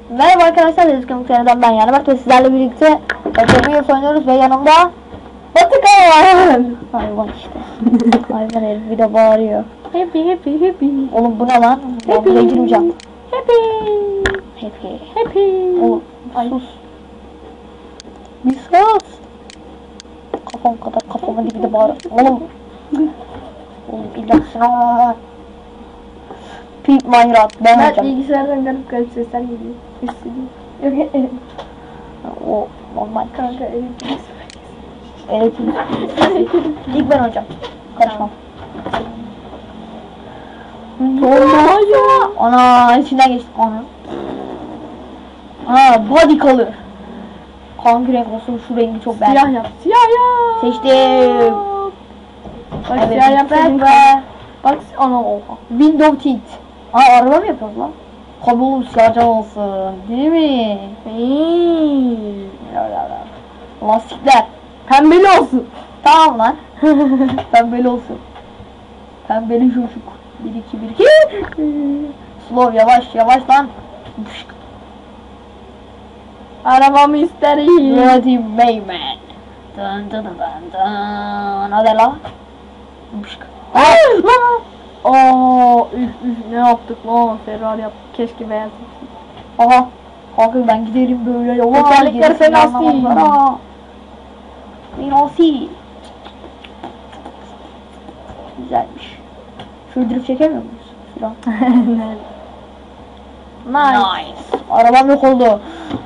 Merhaba arkadaşlar, Dizgin Kanal'dan ben Yanıbert ve sizlerle birlikte Roblox oynuyoruz ve yanımda Batıkan. Hayvan işte. Hayvan herif bir de bağırıyor. Happy. Oğlum bu ne lan? Ben buraya girmeyeceğim. Happy. Oğlum sus. Bir sus. Kafam kadar kafama dibide bağırıyor. Oğlum ilaçsın. Pink Minecraft ben hocam. Bilgisayardan garip sesler geliyor. Hissediyorum. O normal. Kanka Elektrik. İlk ben hocam. Karışmam. Ana içinden geçti. Ana body color. Hangi renk olsun, şu rengi çok beğendim. Siyah yap. Siyah. Seçtim. Bak Evet, siyah yap. Bak ana oha. Window tint. Aa araba mı yapıyoruz lan? Kabul siyahcan olsun. Değil mi? Lastikler. Pembeli olsun. Tamam lan. Pembeli olsun. Pembeli çocuk. 1-2-1-2. Slow yavaş lan. Arabamı isterim. Dirty Mayman. Dın. Hadi la. Ne yaptık lan? Ferrari yaptık. Keşke beyaz yapsın. Aha. Kanka ben giderim böyle yola. Tekerlekler fena değil. Finasi. Güzelmiş. Şu drift çekemiyor muyuz? Şuradan. Nice. Arabam yok oldu.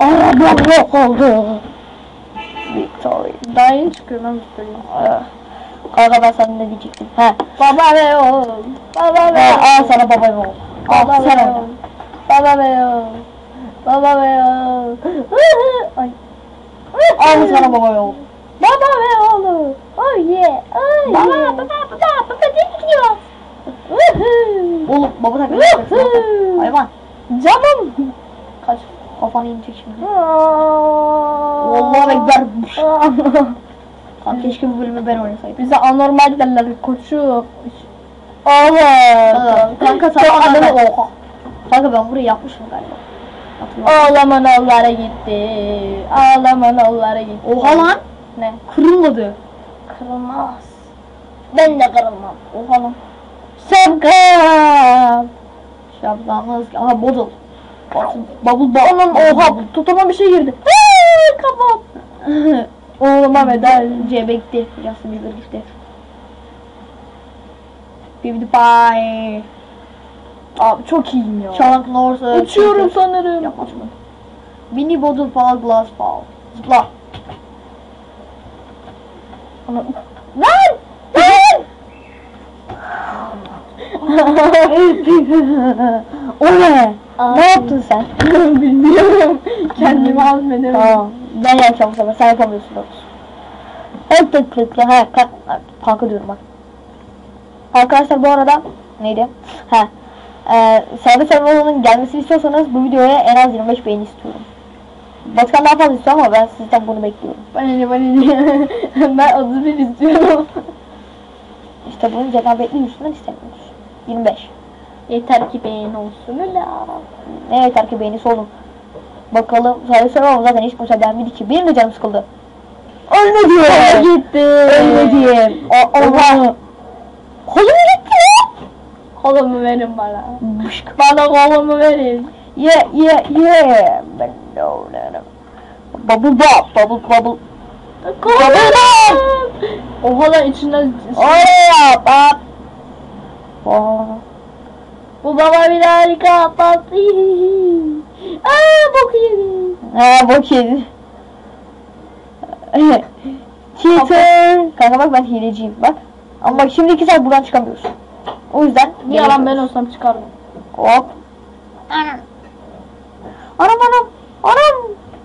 Victory. Daha yeni çıkıyor lan Victory. Kanka ben sana ne diyecektim? He. Baba ve oğul. Baba ve oğul. Al sana baba ve oğul. Baba Al sen ve oyna. oğul. Baba ve oğul. Baba ve oğul. Ay. Al sana baba ve oğul. Baba ve oğlu. Oh yeah. Oh Baba, yeah. baba değil gidiyor. Oğlum baba takılıyor. Hayvan. Canım. Kaç. Kafanı inecek şimdi. Vallahi ekber. Kanka keşke bu bölümü ben oynasaydım. Bize anormal derler koçum. Kanka sana adamı oha. Kanka ben burayı yapmışım galiba. Ağlaman oğullara gitti. Ağlaman oğullara gitti. Oha lan. Ne? Kırılmadı. Kırılmaz. Ben de kırılmam. Oha lan. Şapkam. Şapkamız. Aha bottle. Bubble Onun oha tutuma bir şey girdi. Kafam. Oğluma medal. Cebe gitti. Justin Bieber gitti. PewDiePie. Abi çok iyiyim ya. Chuck Norris. Uçuyorum sanırım. Yapma şunu. Mini bottle fall glass fall. Zıpla. Lan! O ne? Ne yaptın sen? Bilmiyorum. Kendimi hazmedemedim. Tamam. Ben yapacağım bu sefer. Sen yapamıyorsun dokuz. Kanka diyorum bak. Arkadaşlar bu arada neydi? Sade Ferman'ın gelmesini istiyorsanız bu videoya en az 25 beğeni istiyorum. Batıkan daha fazla istiyor ama ben sizden bunu bekliyorum. Bana ben 31 istiyorum. İşte bunu cenabetli üstünden istemiyoruz. 25. Yeter ki beğeni olsun öyle. Ne yeter ki beğenisi olun. Bakalım. Sade Ferman zaten hiç kimse beğenmedi ki. Benim de canım sıkıldı. Ölmedi. Gitti. Ölmedi. Allah. Kolum gitti. Kolumu verin bana. Bışk. Bana kolumu verin. Yeah. Ben de oynarım. Bubble. Kolum. Oha lan içinden. Bak. Bu baba bir harika patlı. Bok yedi. Bok yedi. Cheater. Kanka bak ben hileciyim bak. Ama bak şimdi 2 saat buradan çıkamıyoruz. O yüzden. Niye lan ben olsam çıkardım. Hop. Anam.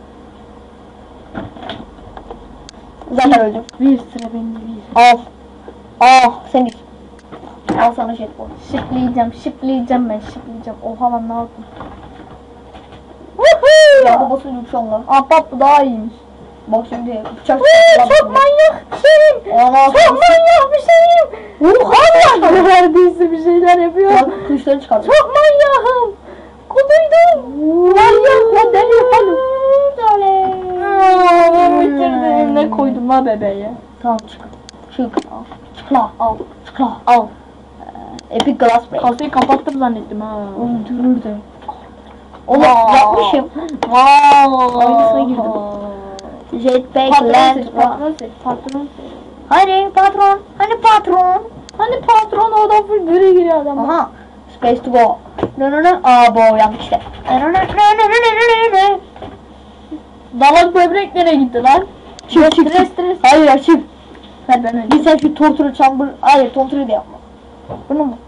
Zaten öldüm. Bir sıra bende bir. Al. Sen git. Al sana jetball. Şıklayacağım ben. Oha lan ne yaptım? Ya babasıyla uçuyorum lan. Ahbap bu daha iyiymiş. Bak şimdi uçak. Çok manyak bir şeyim. Çok manyak bir şeyim. Oha lan. Neredeyse bir şeyler yapıyor. Bak kuşları çıkardım. Çok manyağım. Kuduydum. Manyak koydum la bebeğe. Tamam çık. Çık. Çıkla. Al. Çıkla. Al. Epic Glass Break. Kasayı kapattım zannettim ha. Öldürürdüm. Oğlum Vaa. yapmışım. Aynısına girdim. Jetpack Patron seç, Land. patron seç, patron seç. Hani patron? Hani patron? Hani patron oradan full gri giriyor adam. Aha. Space to go. Aa bu yanlış işte. Dalak böbrek nereye gitti lan? Çık çık Stres, çık. stres. Hayır ya çık. Ver ben öyle. Bir sen şu torture chamber. Hayır torture de yapma. Bunu mu?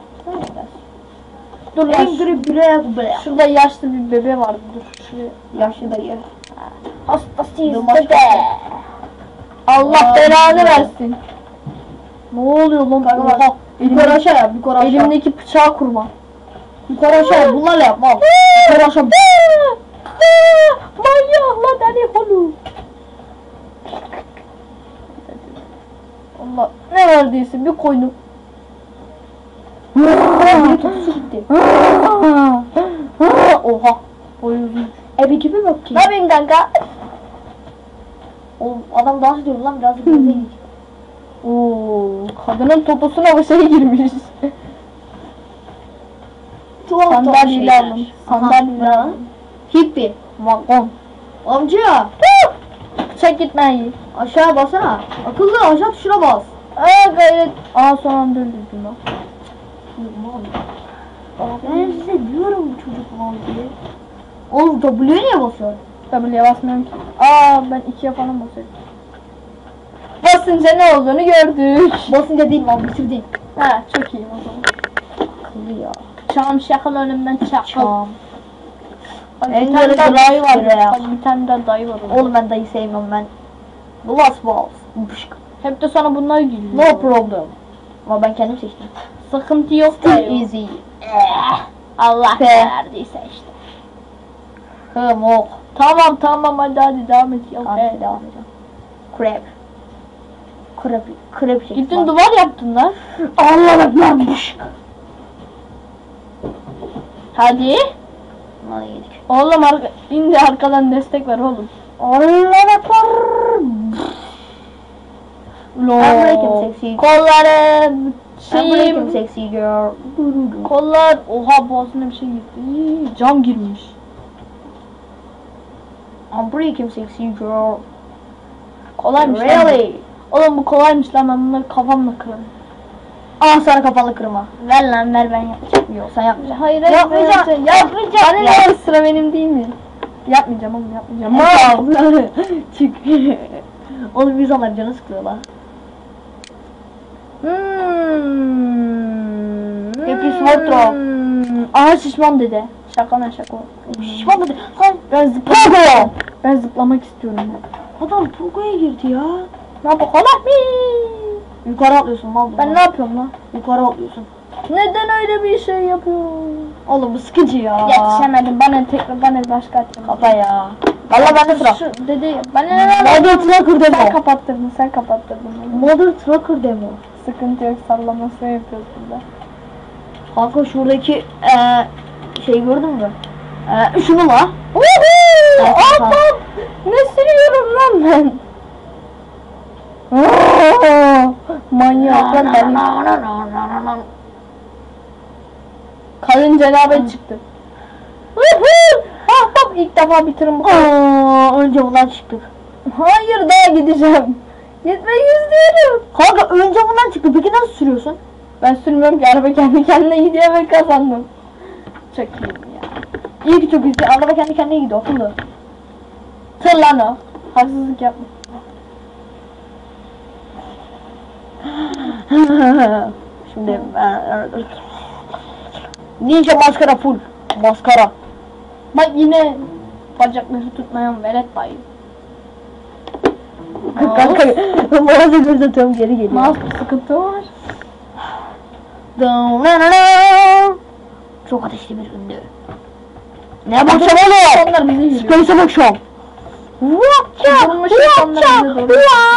Dur lan. Şurada yaşlı bir bebe vardı. Dur şuraya. Yaşlı dayı. Hastasıyız Dur, başka. bebe. Allah Aa, belanı güzel. versin. Ne oluyor lan? Kanka Oha. bak. Yukarı aşağı yap. Yukarı aşağı. Elimdeki bıçağı kurma. Yukarı aşağı yap. Bunlarla yapma. Al. Yukarı aşağı. Manyak la deli holu. Allah ne verdiyse bir koydum. Biri tutusu gitti. Oha. Boyu uzun. Ebe gibi bak ki. Ne yapayım kanka? Oğlum adam dans ediyor lan biraz da bize git. Oo, kadının topusuna bu şey girmiş. Sandalyeyle alın. Sandalyeyle alın. Hippi. Vagon. Amca. Çek gitmeyi. Aşağı basana. Akıllı aşağı tuşuna bas. Aa gayret. Aa son anda öldürdüm lan. Ben size diyorum bu çocuk mal diye. Oğlum W'ye niye basıyor? W'ye basmıyorum ki. Aa ben 2'ye falan basıyorum. Basınca ne olduğunu gördük. Basınca değil mal bitirdin. Ha çok iyiyim o zaman. Akıllı ya. Çam şakal önümden çakal. Çam. Hadi En bir tane güzel daha dayı var şuraya. ya. Hadi bir tane daha dayı var. Oğlum ben dayı sevmem ben. Glass balls. Pışk. Hep de sana bunlar geliyor. No problem. Ama ben kendim seçtim. Sıkıntı yok Still dayı. easy. Allah Be. verdiyse işte. Hımok. Tamam hadi devam et. Ya. Hadi devam edeceğim. Crab. Crab çektim. Gittin duvar yaptın lan. Allah'ım lan pışk. Hadi. Lan yedik. Oğlum indi arkadan destek ver oğlum. Allah'ım akbar. I'm breaking sexy. Kollarım. I'm breaking Şeyim. sexy girl. Kollar. Oha boğazına bir şey gitti. İyi, cam girmiş. I'm breaking sexy girl. Kolaymış lan. Really? Oğlum bu kolaymış lan, ben bunları kafamla kırarım. Al sana kafanı kırma. Ver lan ver, ben yapacağım. Yok sen yapmayacaksın. Hayır Yapmayacağım. Yapmayacağım. Hani ne, sıra benim değil mi? Yapmayacağım oğlum, yapmayacağım. Mal. Çık. Oğlum insanlar canı sıkılıyor lan. Happy Smart Drop. Aha şişman dede. Şaka lan şaka. Şişman dedi. Lan Ben zıplamak Pogo. istiyorum. Ben zıplamak istiyorum. adam Pogo'ya girdi ya. Ne yapalım? Yukarı atlıyorsun mal. Ben ne yapıyorum lan? Yukarı atlıyorsun. Neden öyle bir şey yapıyorum? Oğlum bu sıkıcı ya. Yetişemedim. Bana başka atacağım. Kafa ya. Valla bende sıra. Şu dede bana Mother Trucker sen demo. kapattırdın, sen kapattırdın. Mother Trucker demo. Sıkıntı yok, sallamasını yapıyoruz burada. Kanka şuradaki şey gördün mü? Şunu la. Uhu! Allah'ım! Ne sürüyorum lan ben? Manyak lan benim. Kalın cenabet çıktı. Uhu! Bak ilk defa bitirim bu. Önce bundan çıktık. Hayır, daha gideceğim. Gitmek istiyorum. Kanka önce bundan çıktı. Peki nasıl sürüyorsun? Ben sürmüyorum ki, araba kendi kendine gidiyor ve kazandım. Çok iyiyim ya. İyi ki çok iyi. Araba kendi kendine gidiyor. Akıllı. Tır lan o. Haksızlık yapma. Şimdi ninja maskara full. Maskara. Bak yine bacakları tutmayan velet dayı. Kanka bazı gözüm geri geliyor. Mouse bir sıkıntı var. Çok ateşli bir ünlü. Ne bakacağım oğlum? Onlar bizi yürüyor. Space'e bakacağım. Kızılmış insanlar bize doğru.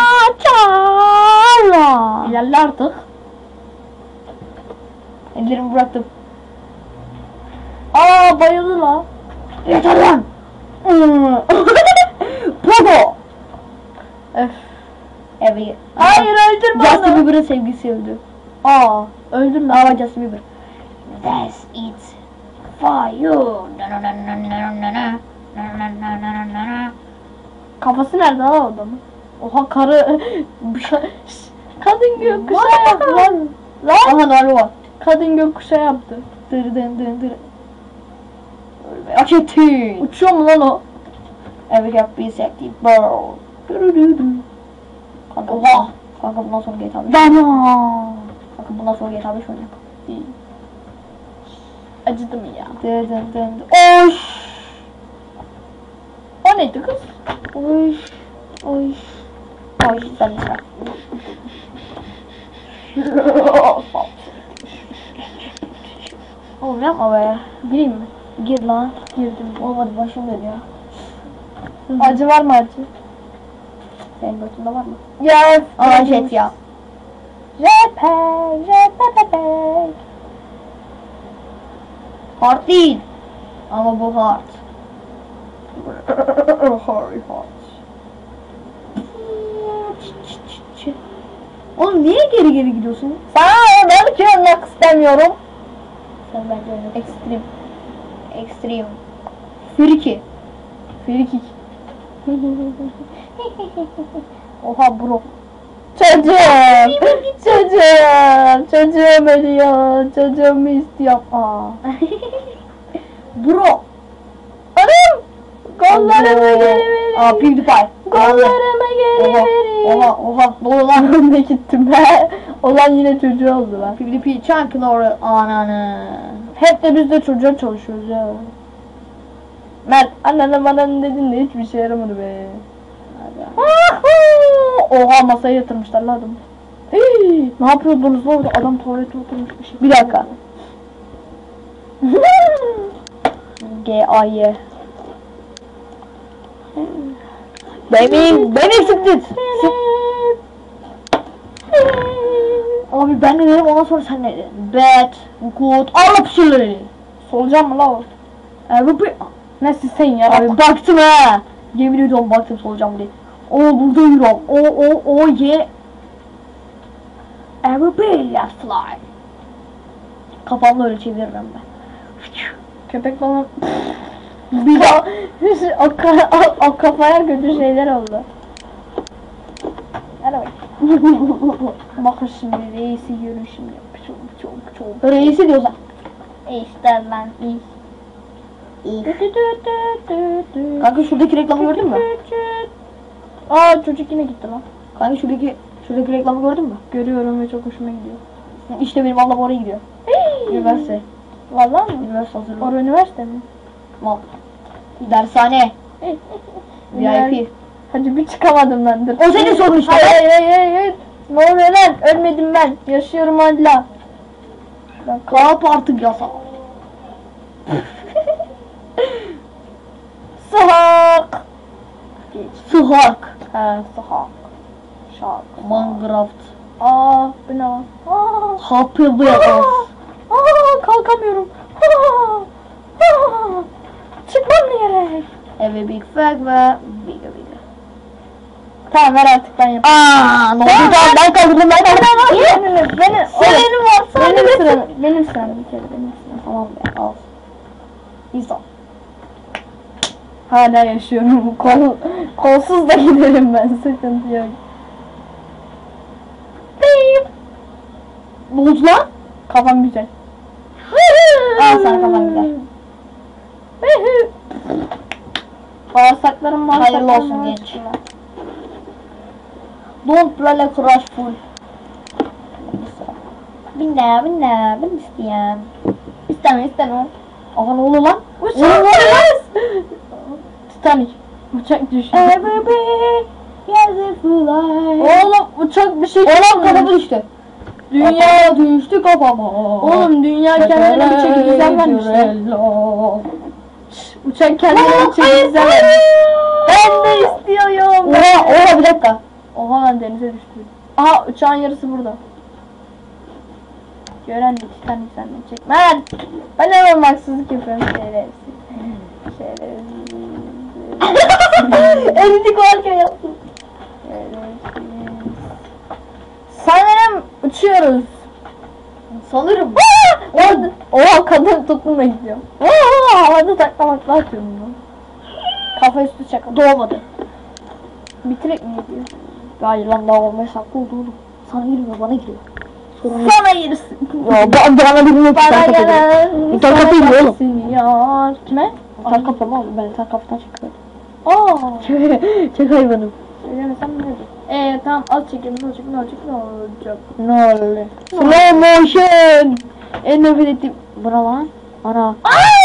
İlerle artık. Ellerimi bıraktım. Aa bayıldı la. Yeter lan. Pogo. Öf. Evet. Hayır öldürme Justin onu. Bieber'ın sevgilisi öldü. Aa öldürme. Ama Justin Bieber. That's it for you. Kafası nerede lan o adamın? Oha karı. Kadın gökkuşağı yaptı lan. Lan. Aha Naru var. Kadın gökkuşağı yaptı. Dır dın dın dır. Ölme hak ettin. Uçuyor mu lan o? Evet yap bir sekti. Bro. Kanka, Oha. kanka bundan sonra GTA 5. Dana. Kanka bundan sonra GTA 5 oynayalım. Acıdı mı ya? Dır dın dın dır. Oy. O neydi kız? Oy. Oy. Oy. Sen de sıra. Oğlum yapma be. Gireyim mi? Gir lan. Girdim. Olmadı başım dönüyor. Acı var mı acı? Senin götünde var mı? Ya. Aa jet ya. Jetpack, jetpack. Hard değil. Ama bu hard. Hard. Oğlum niye geri gidiyorsun? Sana ben ki ölmek istemiyorum. Sen bence öyle. Ekstrem. Extreme. Friki. Frikik. Oha bro. Çocuğum. Çocuğum ölüyor. Çocuğumu istiyorum. Aa. Bro. Anam. Kollarıma geri verin. Aa PewDiePie. Kollarıma geri Oha. verin. Oha. Ne oluyor lan? Ben de gittim be. Olan yine çocuğu oldu lan. PewDiePie Chunkin or ananı. Hep de biz de çocuğa çalışıyoruz ya. Mert annene bana ne dedin de hiçbir şey yaramadı be. Oha masaya yatırmışlar lan adamı. Hey, ne yapıyordunuz lan orada? Adam tuvalete oturmuş bir şey. Bir dakika. G-A-Y. Benim siktir. Abi ben ne dedim ondan sonra sen ne dedin? Bad, good, Arap şeyleri. Solucan mı la o? Abi bu... Ne sen ya? Abi baktım ha. Yemin ediyorum baktım solacağım diye. O burada yürüyorum. O ye. Everybody fly. Kafamla öyle çeviririm ben. Köpek balığı. Bir daha. o kafaya kötü şeyler oldu. Hadi bak. Bakın şimdi reisi görün şimdi. Çok. Reisi diyorsan. İşte lan iş. Kanka şuradaki reklamı gördün mü? Aa çocuk yine gitti lan. Kanka şuradaki reklamı gördün mü? Görüyorum ve çok hoşuma gidiyor. İşte benim ablam oraya gidiyor. Üniversite. Vallahi mı? Üniversite hazırlığı. Orada üniversite mi? Mal. Dershane. VIP. Hadi bir çıkamadım ben dur. O senin sorun işte. Hayır. Ne oluyor lan? Ölmedim ben. Yaşıyorum hala. Kalp artık yasa. Sıhak. Sıhak. Ha sıhak. Şak. Minecraft. Aa bu ne lan? Aa. Happy Wheels. Kalkamıyorum. Çıkmam gerek. Have a big fag ve bigger. Tamam ver artık ben yapayım. Aaa ne oldu? Ben kaldırdım ben kaldırdım. Senin var. Benim sıram. Benim sıram bir kere benim sıram. Tamam be al. İnsan. Hala yaşıyorum. Kolsuz da giderim ben. Sıkıntı yok. Ne oldu lan? Kafam güzel. Al sana kafan güzel. Bağırsaklarım Hayırlı olsun genç. Don't play crush full. Binne ben isteyem. İstemem. Aha ne oluyor lan? Titanic. Uçak düştü. Everybody has a fly. Oğlum uçak bir şey Oğlum kafama düştü. Dünya düştü kafama. Oğlum dünya kendine bir çeki düzen vermişler. Uçak kendine bir çeki düzen vermiş. Ben de istiyorum. Oha bir dakika. Oha lan denize düştü. Aha uçağın yarısı burada. Gören de Titanic senden çekme. Ben hemen haksızlık yapıyorum. Şerefsiz. Elitik varken yaptım. Kaçıyoruz. Sanırım. Oha kadın tutmaya gidiyor. Havada taklamakla atıyorum bunu. Kafa üstü çakal. Doğmadı. Bitirek mi gidiyor? Hayır lan daha olmaya saklı oldu oğlum. Sana girmiyor bana giriyor. Sorun yok. Sana girsin. Ya bana girmiyor. Bana gelen İnternet kapı değil oğlum. siniyor. Kime? İnternet kapı mı oğlum? Ben internet kapıdan çıkıyorum. Aa. Çok hayvanım. Söylemesem ne olur? Tamam az çekelim ne olacak ne olacak ne olacak. Ne oluyor? Slow motion. En nefret ettiğim. Buna lan. Ana.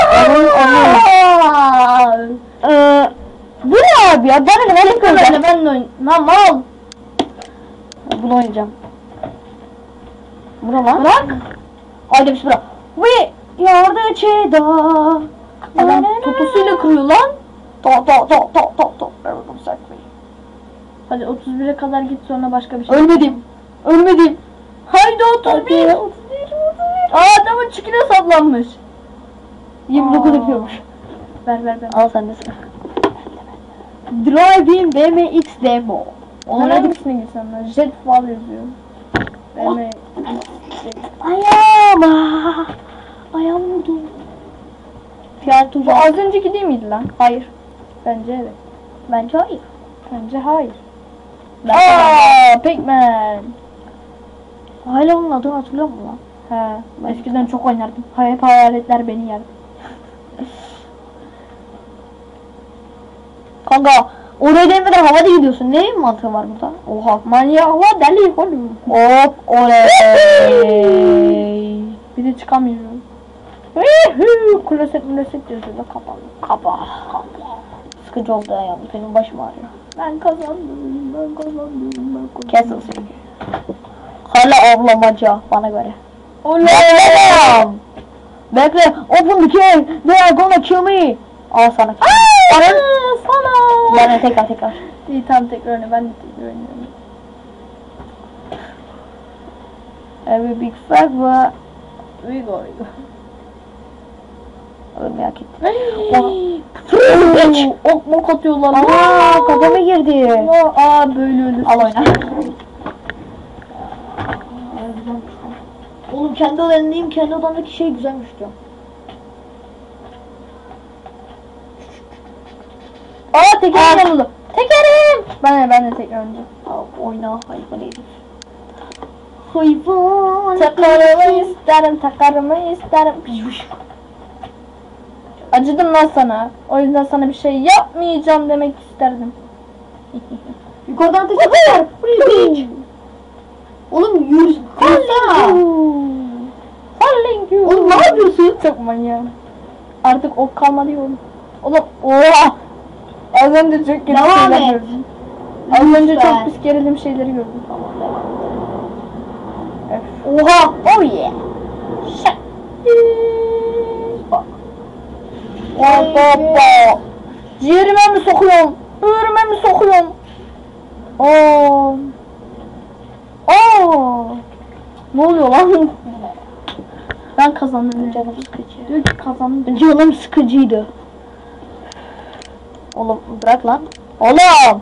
Bu ne abi ya? Bana ne Tek öyle ben de oynayayım. Lan mal. Bunu oynayacağım. Buna lan. Bırak. Haydi bir bırak. We are the cheetah. Adam totosuyla kırıyor lan. To. Hadi 31'e kadar git sonra başka bir şey. Ölmedim. Ölmedim. Haydi 31. Adamın çüküne saplanmış. 29 yapıyormuş. Ver. Al sen de sıra. Driving BMX demo. Onun hangisine gitsen lan? Jet Fall yazıyor. BMX. Ayağım vurdu. Fiyat Bu tuzu. az önceki değil miydi lan? Hayır. Bence evet. Bence hayır. Bence hayır. Ben Pac-Man. hala onun adını hatırlıyor musun lan? He. Eskiden çok oynardım. Hep hayaletler beni yerdi. Kanka oraya değmeden havada gidiyorsun. Ne mantığı var burada? Oha. Manyak var deli oğlum. Hop oley. Bir de çıkamıyorum. Kuleset yazıyor da kapalı. Kapa. Sıkıcı oldu ya yalnız. Benim başım ağrıyor. Ben kazandım. Castle çünkü. Hala avlamaca bana göre. Oley. Bekle. Open the cave. They are gonna kill me. Al sana. Sana. Ben de tekrar. İyi tamam tekrar oyna. Ben de tekrar oynuyorum. Every big flag var. We go. Merak ettim. Ok mok atıyorlar. Kafama girdi. Böyle ölür. Al oyna. Oğlum kendi odamdayım. Kendi odamdaki şey güzelmiş diyor. Tekerim yanıldı. Tekerim. Ben de tekrar oynayacağım. Oyna hayvan herif. Hayvan. Takarımı isterim. Acıdım lan sana. O yüzden sana bir şey yapmayacağım demek isterdim. Yukarıdan ateş atıyorlar. Oğlum yürüsene. Falling you. Oğlum ne yapıyorsun? Çok manyağım. Artık ok kalmadı ya oğlum. Oğlum oha. Az önce çok kötü Devam şeyler et. gördüm. Az önce Lütfen. çok pis gerilim şeyleri gördüm. Tamam devam. Oha. Oh yeah. Şak. Bak. Hoppa. Ciğerime mi sokuyorsun? Böğrüme mi sokuyorsun? Oo. Ne oluyor lan? Ben kazandım. Canım sıkıcı. Diyor ki kazandım. Canım sıkıcıydı. Oğlum bırak lan. Oğlum.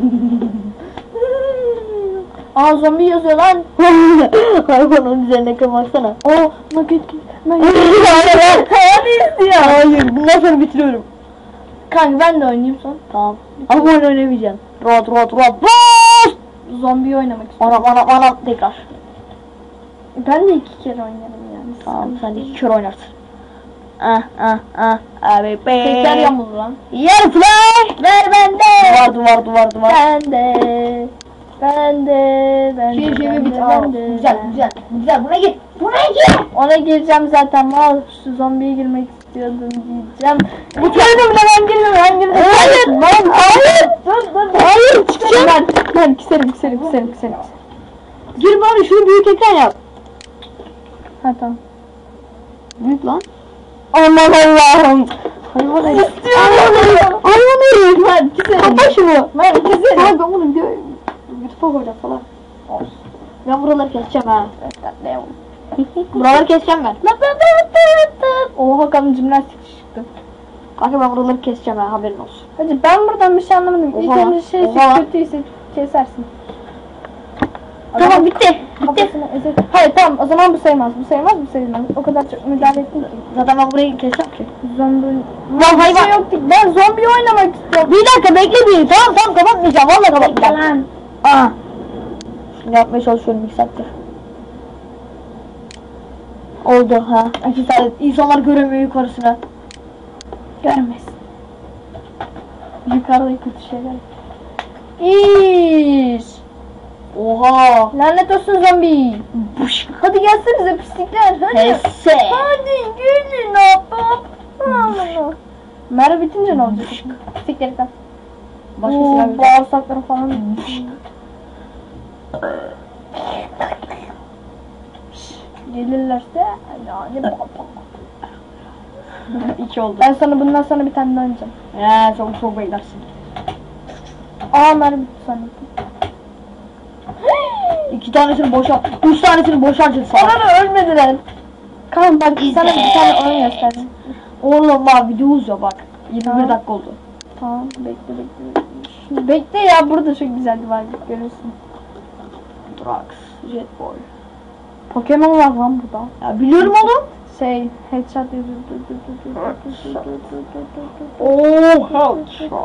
Zombi yazıyor lan. Hayvanın üzerine kırmaksana. Nugget. Hayır istiyor. Hayır bundan sonra bitiriyorum. Kanka ben de oynayayım son. Tamam. Ama ben oynamayacağım. Rahat. Boş. Zombiyi oynamak istiyorum. Anam tekrar. Ben de 2 kere oynarım yani. Tamam sen de 2 kere oynarsın. Abi be. Tekrar yamuldu lan. Yer fly. Ver bende. Duvar. Bende. Güzel. Buna git. Ona gireceğim zaten. Mal şu zombiye girmek istiyordum diyeceğim. Bitirdim de ben girdim. Hayır. Hayır. Çıkacağım. Ben küserim. Gir bari şunu büyük ekran yap. Ha tamam. Büyük lan. Aman Allah'ım. Hayvan herif. İstiyorum. Hayvan herif. Ben küserim. Kapa şunu. Ben küserim. Abi ben bunu YouTube'a koyacağım falan. Olsun. Ben buraları keseceğim ha. Buraları keseceğim ben. Oha kadın jimnastik çıktı. Kanka ben buraları keseceğim ha, haberin olsun. Hadi ben buradan bir şey anlamadım. İlk Oha, önce şey oha. kötüyse kesersin. Tamam bitti. Bitti. Kafasını ezer. Hayır tamam o zaman bu sayılmaz. Bu sayılmaz, bu sayılmaz. O kadar çok müdahale ettin ki. Zaten ben burayı keseceğim ki. Zombi... Lan hayvan. Şey yok ki. Ben zombi oynamak istiyorum. Bir dakika bekle bir. Tamam kapatmayacağım. Vallahi kapatmayacağım. Lan. Aa. Şimdi yapmaya çalışıyorum 2 saattir. Oldu ha. 2 saat. İnsanlar göremiyor yukarısına. Görmez. Yukarıda kötü şeyler. İş. Oha. Lanet olsun zombi. Buş. Hadi gelsenize pislikler. Hadi. Hesse. Hadi gelin hop. Merhaba bitince ne olacak? Pisliklerden. Başka silah yok. Bağırsakları falan. Gelirlerse yani 2 oldu. ben sana bundan sonra bir tane daha oynayacağım. Ya çok beklersin. Aa merhaba bitti sanırım. 2 tanesini boşa, 3 tanesini boş harcadı Ona sana. da ölmediler. Kaan bak sana bir tane oyun gösterdim. Oğlum bak video uzuyor bak. 21 Tamam. dakika oldu. Tamam bekle. Bekle ya burada çok güzeldi var görürsün. Drax, Jetboy. Pokemon var lan burada. Ya biliyorum oğlum. Şey headshot Oh,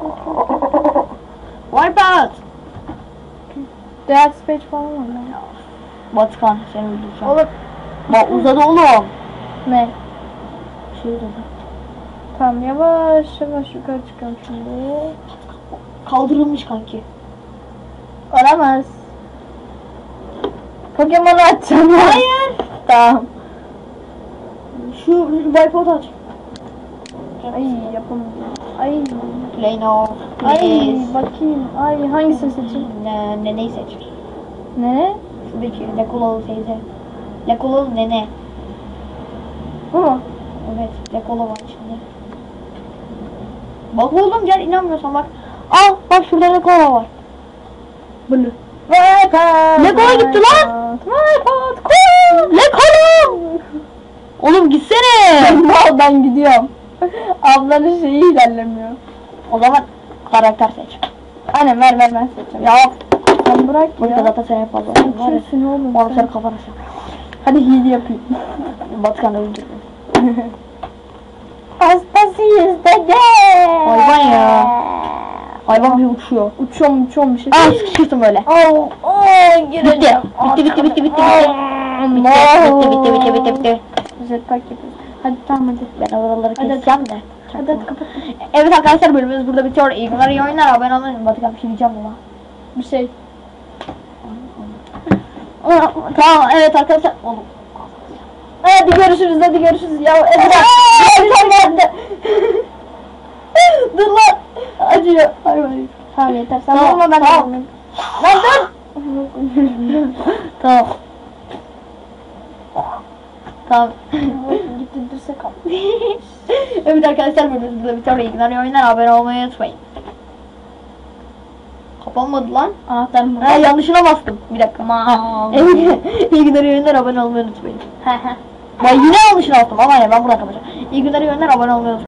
Wipeout. Death Speech falan var lan. Batkan seni öldüreceğim. Oğlum Bak uzadı oğlum. ne? Şey uzadı. Tamam yavaş yukarı çıkıyorum şimdi. Kaldırılmış kanki. Olamaz. Pokemon'u açacağım. Hayır. Tamam. Şu Wipeout aç. Ay yapamadım. Ay. Play now. Ay Please. bakayım. Ay hangisini seçeyim? Neneyi seç. Ne? Şuradaki Lekolalı teyze. Lekolalı nene. Bu mu? Evet, Lekola var içinde. Bak oğlum gel inanmıyorsan bak. Al bak şurada Lekola var. Bunu. Lekola gitti lan. Lekola! Oğlum gitsene. Ben gidiyorum. Ablanın şeyi ilerlemiyor. O zaman karakter seç. Anne ver ben seçeceğim. Ya Sen bırak burada ya. zaten senin fazla. Sen Var ya. kimsin oğlum Onu sen? sen kafana sen. Hadi hile yapayım. Batkan öldürdü. Hastasıyız dede. Hayvan ya. Hayvan bir uçuyor. Uçuyorum bir şey. Aa sıkıştım böyle. Gireceğim. Bitti. Bitti. Jetpack yapıyoruz. Hadi tamam hadi. Ben oraları Hadi. keseceğim de. Hadi kapat. Evet arkadaşlar bölümümüz burada bitiyor. İyi günler, iyi oyunlar. Abone olmayı Batıkan bir şey diyeceğim buna. Bir şey. Tamam evet arkadaşlar. Oğlum. Hadi görüşürüz ya. Dur lan. Acıyor. Hayır. Tamam yeter. Sen Tamam, olma ben tamam. olmayayım. Lan dur. Tamam. Tamam. Gitti dirse kal. Evet arkadaşlar bölümümüz burada bitiyor. İyi günler, iyi oyunlar. Abone olmayı unutmayın. Kapanmadı lan. Anahtarım Ha yanlışına bastım. Bir dakika. Evet. İyi günler, iyi oyunlar. Abone olmayı unutmayın. Ben yine yanlışına bastım ama ya ben buradan kapatacağım. İyi günler, iyi oyunlar. Abone olmayı unutmayın.